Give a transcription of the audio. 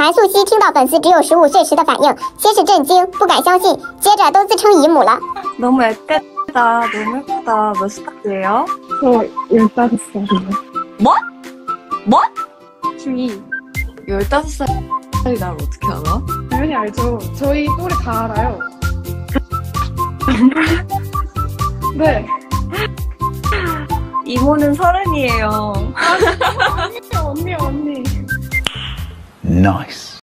谭素希听到粉丝只有15岁时的反应，先是震惊，不敢相信，接着都自称姨母了。 너무 예쁘다. 너무 예쁘다. 몇 살이에요? 저 15살이요. 뭐? 뭐? 중2. 15살이 날 어떻게 알아? 당연히 알죠. 저희 또래 다 알아요. 네. 이모는 30이에요. 언니. Nice.